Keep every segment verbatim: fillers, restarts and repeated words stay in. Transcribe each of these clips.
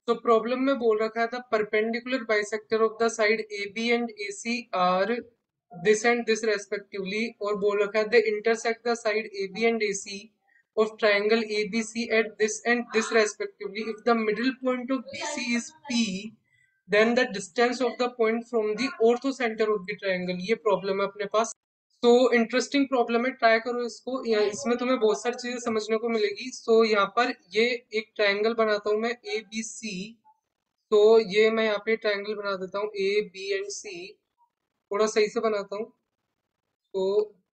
तो प्रॉब्लम में बोल रखा था perpendicular bisector of the side A B and A C are this and this respectively, और बोल रखा है the intersect the side A B and A C of triangle A B C at this and this respectively if the middle point of B C is P then the distance of the point from the orthocentre of the triangle. ये problem है अपने पास। तो interesting problem है, try करो इसको। या इसमें तुम्हें बहुत सारी चीजें समझने को मिलेगी। सो so, यहाँ पर ये एक ट्रायंगल बनाता हूँ मैं ए बी सी। तो ये मैं यहाँ पे ट्रायंगल बना देता हूँ ए बी एंड सी, थोड़ा सही से बनाता हूँ। तो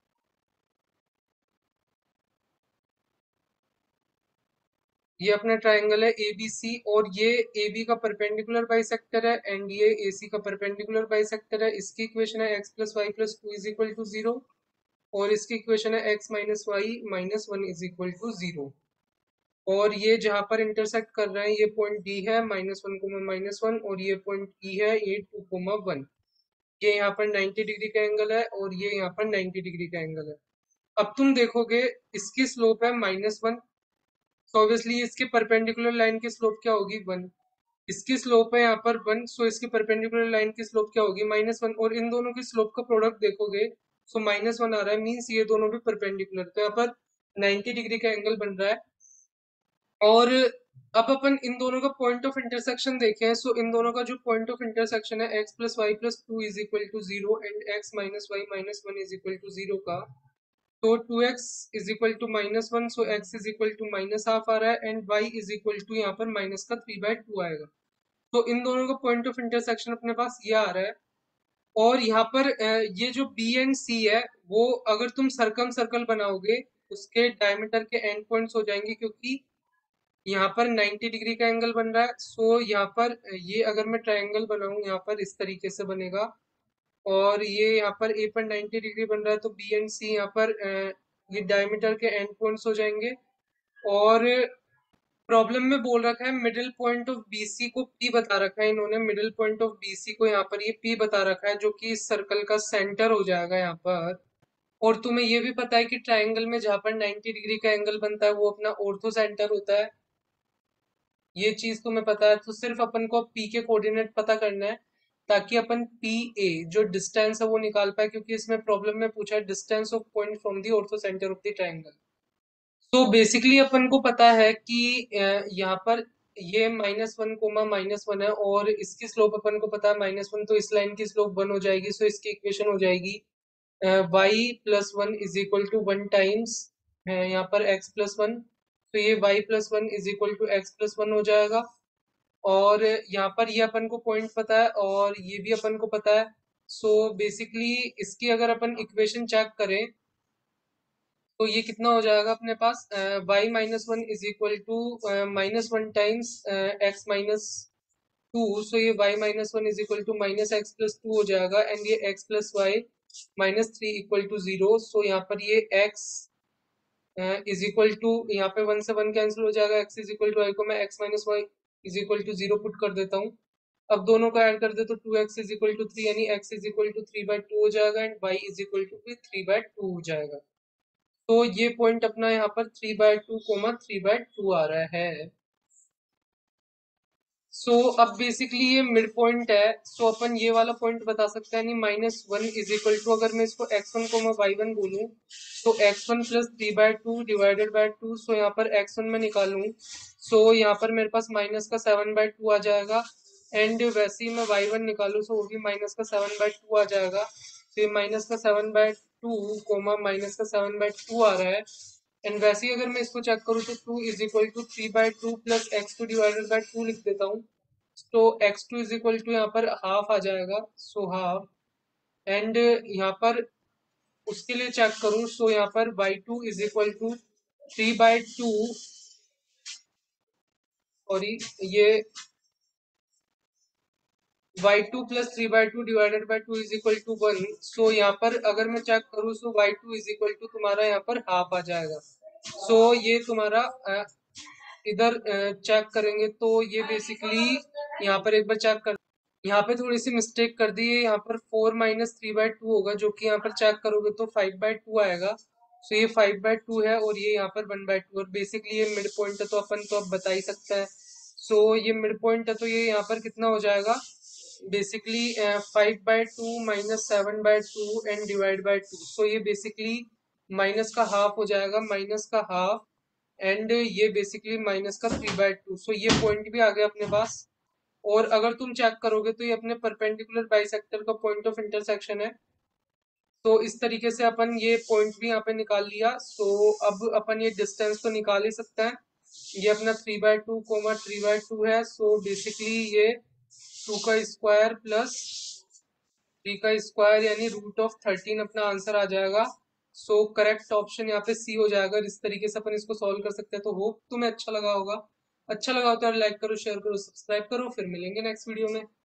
ये अपना ट्रायंगल है ए बी सी, और ये ए बी का परपेंडिकुलर बाइसेक्टर है एंड ये ए सी का परपेंडिकुलर बाइसेक्टर है। इसकी इक्वेशन है x plus y plus two is equal to zero, और इसकी इक्वेशन है x minus y minus one is equal to zero. और ये जहां पर इंटरसेक्ट कर रहे हैं ये पॉइंट डी है minus one comma minus one, और ये पॉइंट ई है ये टू कोमा वन। ये यहाँ पर नाइन्टी डिग्री का एंगल है और ये यहाँ पर नाइन्टी डिग्री का एंगल है। अब तुम देखोगे इसकी स्लोप है माइनस वन, सो ऑब्वियसली इसके परपेंडिकुलर लाइन की स्लोप क्या होगी, वन। इसकी स्लोप है यहाँ पर वन, सो इसकी परपेंडिकुलर लाइन की स्लोप क्या होगी, माइनस वन। और इन दोनों की स्लोप का प्रोडक्ट देखोगे, सो माइनस वन आ रहा है, मीन्स ये दोनों भी परपेंडिकुलर, तो यहाँ पर नाइन्टी डिग्री का एंगल बन रहा है। और अब अपन इन दोनों का पॉइंट ऑफ इंटरसेक्शन देखें। सो इन दोनों का जो पॉइंट ऑफ इंटरसेक्शन है x plus y plus two is equal to zero and x minus y minus one is equal to zero का, तो two x is equal to minus one, so x is equal to minus half आ रहा है and y is equal to यहाँ पर minus का three by to आएगा। तो इन दोनों का पॉइंट ऑफ इंटरसेक्शन अपने पास ये आ रहा है। और यहाँ पर अ, ये जो बी एंड सी है वो अगर तुम सर्कम सर्कल बनाओगे उसके डायमीटर के एंड पॉइंट्स हो जाएंगे, क्योंकि यहाँ पर नाइन्टी डिग्री का एंगल बन रहा है। सो यहाँ पर ये अगर मैं ट्रायंगल बनाऊं यहाँ पर इस तरीके से बनेगा, और ये यहाँ पर ए पर नाइन्टी डिग्री बन रहा है, तो बी एंड सी यहाँ पर अ, ये डायमीटर के एंड पॉइंट्स हो जाएंगे। और प्रॉब्लम में बोल रखा है मिडिल पॉइंट ऑफ बीसी को पी बता रखा है इन्होंने। मिडिल पॉइंट ऑफ बीसी को यहाँ पर ये पी बता रखा है, जो कि इस सर्कल का सेंटर हो जाएगा यहाँ पर। और तुम्हें ये भी पता है कि ट्रायंगल में जहाँ पर नाइन्टी डिग्री का एंगल बनता है वो अपना ऑर्थो सेंटर होता है। ये चीज तुम्हें पता है, तो सिर्फ अपन को पी के कोऑर्डिनेट पता करना है ताकि अपन पी ए जो डिस्टेंस है वो निकाल पाए, क्योंकि इसमें प्रॉब्लम में पूछा है distance of point from the orthocentre of the triangle. तो बेसिकली अपन को पता है कि अ, यहाँ पर ये minus one comma minus one है और इसकी स्लोप अपन को पता है माइनस वन, तो इस लाइन की स्लोप वन हो जाएगी। सो इसकी इक्वेशन हो जाएगी y plus one is equal to one times यहाँ पर एक्स प्लस वन, तो ये y plus one is equal to x plus one हो जाएगा। और यहाँ पर ये अपन को पॉइंट पता है और ये भी अपन को पता है। सो बेसिकली इसकी अगर अपन इक्वेशन चेक करें तो ये कितना हो जाएगा अपने पास, y minus one is equal to minus one times x minus two. So ये y minus one is equal to minus x plus two हो जाएगा एंड ये x plus y minus three equal to zero. So यहाँ पर ये x is equal to, यहाँ पे one से वन कैंसिल हो जाएगा, x is equal to y को मैं x minus y is equal to zero put कर देता हूँ। अब दोनों को ऐड कर दे तो two x is equal to three, यानी x is equal to three by two हो जाएगा and y is equal to भी थ्री बाय टू हो जाएगा। तो ये पॉइंट अपना यहाँ पर three by two comma three by two आ रहा है। सो so, अब बेसिकली ये मिड पॉइंट है। सो so, अपन ये वाला पॉइंट बता सकते हैं, यानी minus one is equal to, अगर मैं इसको x one comma y one बोलूँ तो x one plus three by two divided by two. So यहाँ पर एक्स वन में निकालूं सो so, यहाँ पर मेरे पास माइनस का सेवन बाय टू आ जाएगा एंड वैसे ही मैं वाई वन निकालूं सो वो भी माइनस का सेवन बाय टू आ जाएगा। तो ये माइनस का seven by two comma minus का सेवन बाय टू आ रहा है। एंड वैसे ही अगर मैं इसको चेक करूँ तो two is equal to three by two plus x two divided by two लिख देता हूँ। तो x two is equal to यहाँ पर हाफ आ जाएगा, सो हाफ। एंड यहाँ पर उसके लिए चेक करूँ सो यहाँ पर y two is equal to three by two, और ये y two plus three by two divided by two is equal to one. So यहाँ पर अगर मैं चेक करूँ so y two is equal to तुम्हारा यहाँ पर हाफ आ जाएगा। सो so, ये तुम्हारा अ, इधर चेक करेंगे तो ये बेसिकली यहाँ पर एक बार चेक कर, यहाँ पे थोड़ी सी मिस्टेक कर दी है, यहाँ पर four minus three by two होगा जो कि यहाँ पर चेक करोगे तो फाइव बाय टू आएगा। सो ये फाइव बाय टू है और ये यहाँ पर वन बाय टू, और बेसिकली ये मिड पॉइंट है तो अपन तो अब बता ही सकते हैं। सो ये मिड पॉइंट है तो ये यहाँ पर कितना हो जाएगा, basically five by two minus seven by two and divide by two. So ये बेसिकली माइनस का हाफ हो जाएगा, माइनस का हाफ, एंड ये बेसिकली माइनस का थ्री बाय टू। सो ये पॉइंट भी आ गया अपने पास। और अगर तुम चेक करोगे तो ये अपने परपेंडिकुलर बाइसेक्टर का पॉइंट ऑफ इंटरसेक्शन है। तो इस तरीके से अपन ये पॉइंट भी यहाँ पे निकाल लिया। सो अब अपन ये डिस्टेंस तो निकाल ही सकते हैं। ये अपना three by two comma three by two है। सो बेसिकली ये टू का स्क्वायर प्लस थ्री का स्क्वायर यानी रूट ऑफ थर्टीन अपना आंसर आ जाएगा। सो करेक्ट ऑप्शन यहाँ पे सी हो जाएगा। इस तरीके से अपन इसको सॉल्व कर सकते हैं। तो होप तुम्हें अच्छा लगा होगा। अच्छा लगा हो तो लाइक करो, शेयर करो, सब्सक्राइब करो। फिर मिलेंगे नेक्स्ट वीडियो में।